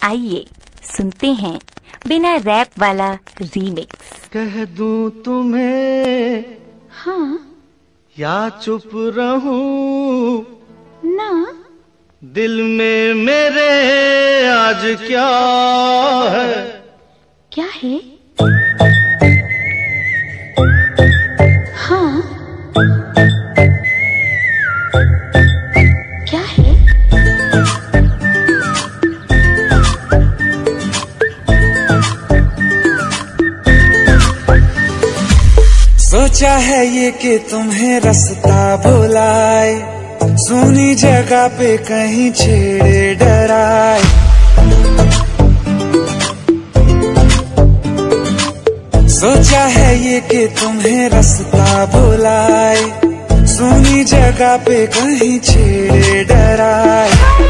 आइए सुनते हैं बिना रैप वाला रीमिक्स। कह दूं तुम्हें हाँ या चुप रहूं ना, दिल में मेरे आज क्या है? क्या है? हाँ क्या है? सोचा है ये कि तुम्हें रास्ता भुलाए, सुनी जगह पे कहीं छेड़े डराए। सोचा है ये कि तुम्हें रास्ता भुलाए, सुनी जगह पे कहीं छेड़े डराए।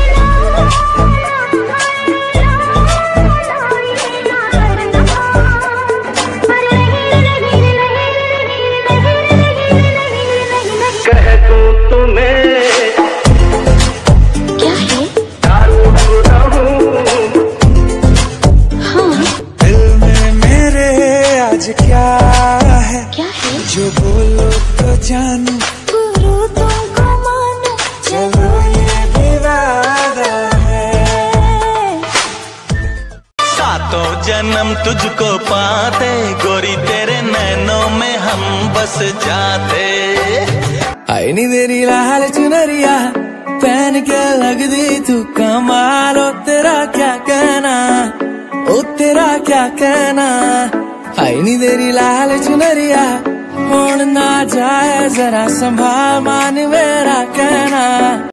क्या है? क्या है? जो बोलो तो जानू, गुरु तुमको मानो, चलो ये भी वादा है। सातों जन्म तुझको पाते, गोरी तेरे नैनों में हम बस जाते। आई नी तेरी लाल चुनरिया पहन के लगदी तू कमाल, ओ तेरा क्या कहना, ओ तेरा क्या कहना। आई नी तेरी लाल चुनरिया होन ना जाए, जरा संभाल मान मेरा कहना।